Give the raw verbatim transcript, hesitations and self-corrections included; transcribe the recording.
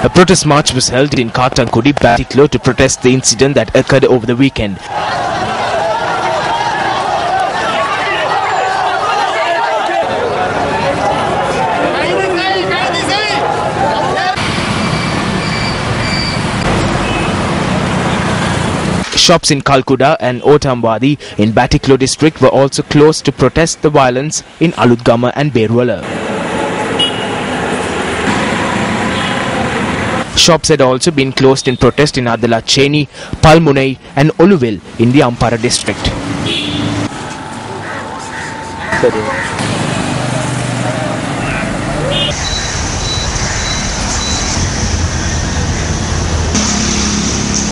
A protest march was held in Katankudi, Batiklo to protest the incident that occurred over the weekend. Shops in Kalkuda and Otambadi in Batiklo district were also closed to protest the violence in Aluthgama and Beruwela. Shops had also been closed in protest in Adala Cheni, Palmunai and Oluville in the Ampara district.